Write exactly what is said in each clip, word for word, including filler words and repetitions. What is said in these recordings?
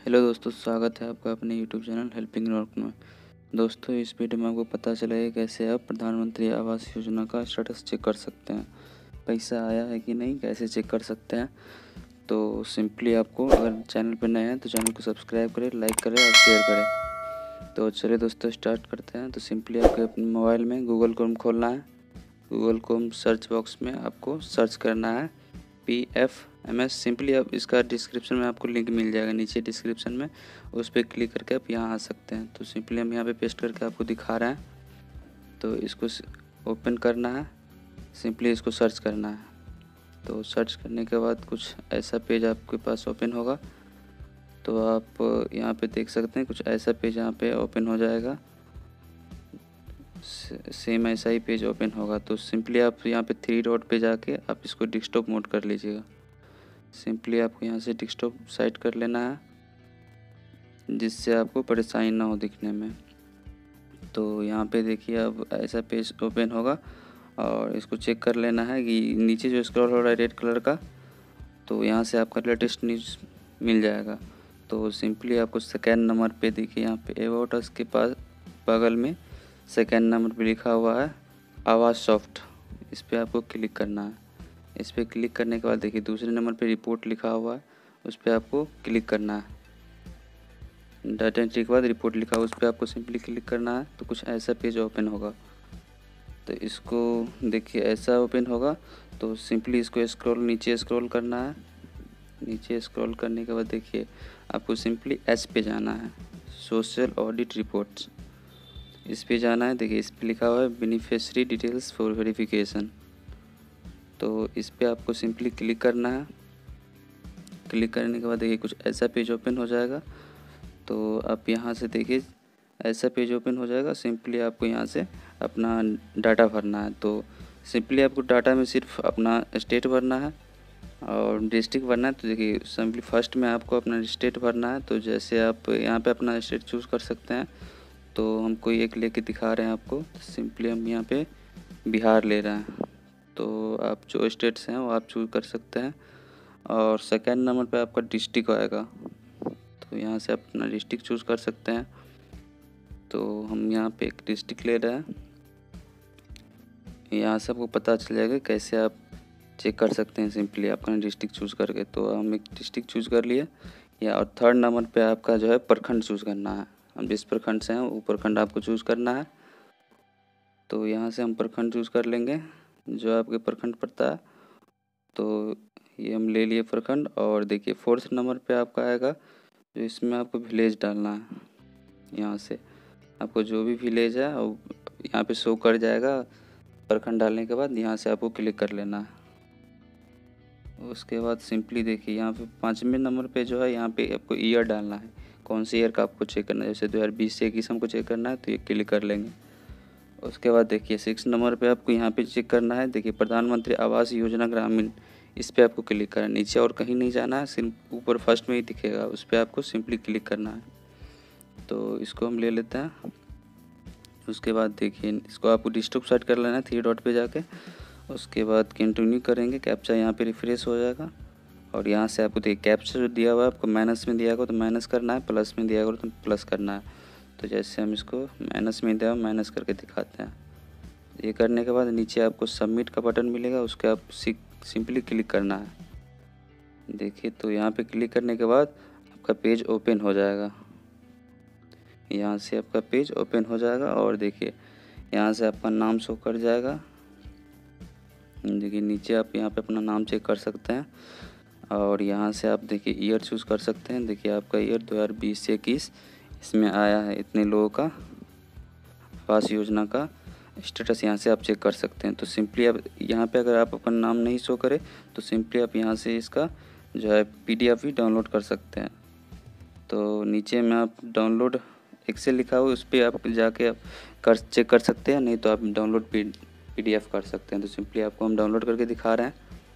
Hello दोस्तों, स्वागत है आपका अपने यूट्यूब चैनल हेल्पिंग नॉर्थ में। दोस्तों, इस वीडियो में आपको पता चलेगा कैसे आप प्रधानमंत्री आवास योजना का स्टेटस चेक कर सकते हैं। पैसा आया है कि नहीं, कैसे चेक कर सकते हैं। तो सिंपली आपको, अगर चैनल पर नए हैं तो चैनल को सब्सक्राइब करें, लाइक करें और शेयर करें। तो चलिए दोस्तों, स्टार्ट करते हैं। तो सिंपली आपके अपने मोबाइल में गूगल क्रोम खोलना है। गूगल क्रोम सर्च बॉक्स में आपको सर्च करना है P F M S. Simply आप इसका डिस्क्रिप्शन में आपको लिंक मिल जाएगा नीचे डिस्क्रिप्शन में, उस पर क्लिक करके आप यहाँ आ सकते हैं। तो सिंपली हम यहाँ पे पेस्ट करके आपको दिखा रहे हैं। तो इसको ओपन करना है, सिंपली इसको सर्च करना है। तो सर्च करने के बाद कुछ ऐसा पेज आपके पास ओपन होगा। तो आप यहाँ पे देख सकते हैं कुछ ऐसा पेज यहाँ पे ओपन हो जाएगा। सेम ऐसा ही पेज ओपन होगा। तो सिंपली आप यहाँ पे थ्री डॉट पे जाके आप इसको डेस्कटॉप मोड कर लीजिएगा। सिंपली आपको यहाँ से डेस्कटॉप साइड कर लेना है, जिससे आपको परेशानी ना हो दिखने में। तो यहाँ पे देखिए अब ऐसा पेज ओपन होगा और इसको चेक कर लेना है कि नीचे जो स्क्रॉल हो रहा है रेड कलर का, तो यहाँ से आपका लेटेस्ट न्यूज़ मिल जाएगा। तो सिंपली आपको सेकेंड नंबर पे देखिए यहाँ पे अबाउट अस के पास बगल में सेकेंड नंबर पे लिखा हुआ है आवाज़ सॉफ्ट। इस पर आपको क्लिक करना है। इस पर क्लिक करने के बाद देखिए दूसरे नंबर पे रिपोर्ट लिखा हुआ है, उस पर आपको क्लिक करना है। डाटा एंट्री के बाद रिपोर्ट लिखा हुआ, उस पर आपको सिंपली क्लिक करना है। तो कुछ ऐसा पेज ओपन होगा। तो इसको देखिए ऐसा ओपन होगा। तो सिंपली इसको स्क्रॉल नीचे स्क्रॉल करना है। नीचे स्क्रॉल करने के बाद देखिए आपको सिंपली एस पे जाना है, सोशल ऑडिट रिपोर्ट्स। इस पे जाना है। देखिए इस पे लिखा हुआ है बेनिफिशियरी डिटेल्स फॉर वेरिफिकेशन। तो इस पे आपको सिंपली क्लिक करना है। क्लिक करने के बाद देखिए कुछ ऐसा पेज ओपन हो जाएगा। तो आप यहाँ से देखिए ऐसा पेज ओपन हो जाएगा। सिंपली आपको यहाँ से अपना डाटा भरना है। तो सिंपली आपको डाटा में सिर्फ अपना स्टेट भरना है और डिस्ट्रिक्ट भरना है। तो देखिए सिंपली फर्स्ट में आपको अपना स्टेट भरना है। तो जैसे आप यहाँ पे अपना स्टेट चूज़ कर सकते हैं। तो हम कोई एक लेके दिखा रहे हैं आपको। तो सिंपली हम यहाँ पे बिहार ले रहे हैं। तो आप जो स्टेट्स हैं वो आप चूज़ कर सकते हैं। और सेकेंड नंबर पे आपका डिस्ट्रिक्ट आएगा। तो यहाँ से आप अपना डिस्ट्रिक्ट चूज़ कर सकते हैं। तो हम यहाँ पे एक डिस्ट्रिक्ट ले रहे हैं। यहाँ से आपको पता चल जाएगा कैसे आप चेक कर सकते हैं सिंपली आपका डिस्ट्रिक्ट चूज़ करके। तो हम एक डिस्ट्रिक्ट चूज़ कर लिए या और थर्ड नंबर पे आपका जो है प्रखंड चूज़ करना है। हम जिस प्रखंड से हैं वो प्रखंड आपको चूज़ करना है। तो यहाँ से हम प्रखंड चूज़ कर लेंगे जो आपके प्रखंड पड़ता है। तो ये हम ले लिए प्रखंड। और देखिए फोर्थ नंबर पे आपका आएगा, जो इसमें आपको विलेज डालना है। यहाँ से आपको जो भी विलेज है वो यहाँ पे शो कर जाएगा। प्रखंड डालने के बाद यहाँ से आपको क्लिक कर लेना है। उसके बाद सिंपली देखिए यहाँ पे पाँचवें नंबर पे जो है यहाँ पे आपको ईयर डालना है, कौन से ईयर का आपको चेक करना है। जैसे दो हज़ार बीस से इक्कीस हमको चेक करना है, तो ये क्लिक कर लेंगे। उसके बाद देखिए सिक्स नंबर पे आपको यहाँ पे चेक करना है। देखिए प्रधानमंत्री आवास योजना ग्रामीण, इस पर आपको क्लिक करना है। नीचे और कहीं नहीं जाना है, सिर्फ ऊपर फर्स्ट में ही दिखेगा, उस पर आपको सिंपली क्लिक करना है। तो इसको हम ले लेते हैं। उसके बाद देखिए इसको आपको डिस्ट्रिक्ट सेट कर लेना है थ्री डॉट पे जाके। उसके बाद कंटिन्यू करेंगे, कैप्चा यहाँ पे रिफ्रेश हो जाएगा। और यहाँ से आपको देखिए कैप्चा जो दिया हुआ है आपको माइनस में दिया होगा तो माइनस करना है, प्लस में दिया होगा तो प्लस करना है। तो जैसे हम इसको माइनस में दिया माइनस करके दिखाते हैं। ये करने के बाद नीचे आपको सबमिट का बटन मिलेगा, उसके आप सिंपली क्लिक करना है। देखिए तो यहाँ पे क्लिक करने के बाद आपका पेज ओपन हो जाएगा। यहाँ से आपका पेज ओपन हो जाएगा और देखिए यहाँ से आपका नाम शो कर जाएगा। देखिए नीचे आप यहाँ पे अपना नाम चेक कर सकते हैं। और यहाँ से आप देखिए ईयर चूज़ कर सकते हैं। देखिए आपका ईयर दो हज़ार बीस से इक्कीस इसमें आया है, इतने लोगों का आवास योजना का स्टेटस यहाँ से आप चेक कर सकते हैं। तो सिंपली आप यहाँ पे अगर आप अपना नाम नहीं शो करे तो सिंपली आप यहाँ से इसका जो है पीडीएफ भी डाउनलोड कर सकते हैं। तो नीचे में आप डाउनलोड एक्सेल लिखा हुआ है, उस पर आप जाके आप कर चेक कर सकते हैं, नहीं तो आप डाउनलोड पी पीडीएफ कर सकते हैं। तो सिंपली आपको हम डाउनलोड करके दिखा रहे हैं।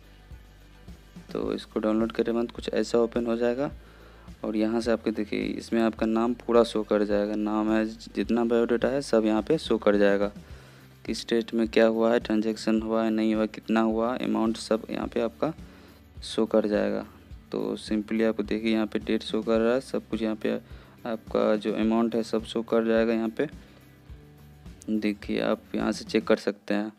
तो इसको डाउनलोड करने के बाद कुछ ऐसा ओपन हो जाएगा। और यहाँ से आपके देखिए इसमें आपका नाम पूरा शो कर जाएगा, नाम है जितना बायोडाटा है सब यहाँ पे शो कर जाएगा। किस डेट में क्या हुआ है, ट्रांजैक्शन हुआ है नहीं हुआ, कितना हुआ, अमाउंट सब यहाँ पे आपका शो कर जाएगा। तो सिंपली आपको देखिए यहाँ पे डेट शो कर रहा है, सब कुछ यहाँ पे आपका जो अमाउंट है सब शो कर जाएगा यहाँ पे। देखिए आप यहाँ से चेक कर सकते हैं।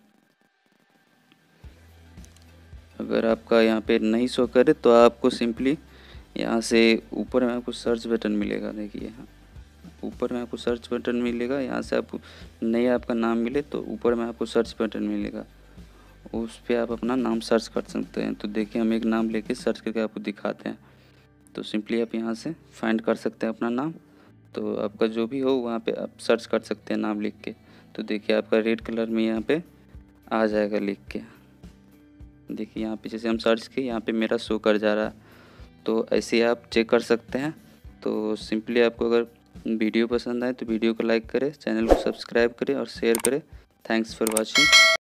अगर आपका यहाँ पे नहीं शो करे तो आपको सिंपली यहाँ से ऊपर में आपको सर्च बटन मिलेगा। देखिए ऊपर में आपको सर्च बटन मिलेगा, यहाँ से आपको नहीं आपका नाम मिले तो ऊपर में आपको सर्च बटन मिलेगा, उस पर आप अपना नाम सर्च कर सकते हैं। तो देखिए हम एक नाम लेके सर्च करके आपको दिखाते हैं। तो सिंपली आप यहाँ से फाइंड कर सकते हैं अपना नाम, तो आपका जो भी हो वहाँ पे आप सर्च कर सकते हैं नाम लिख के। तो देखिए आपका रेड कलर में यहाँ पे आ जाएगा लिख के। देखिए यहाँ पे जैसे हम सर्च किए यहाँ पे मेरा शो कर जा रहा है। तो ऐसे आप चेक कर सकते हैं। तो सिंपली आपको अगर वीडियो पसंद आए तो वीडियो को लाइक करें, चैनल को सब्सक्राइब करें और शेयर करें। Thanks for watching.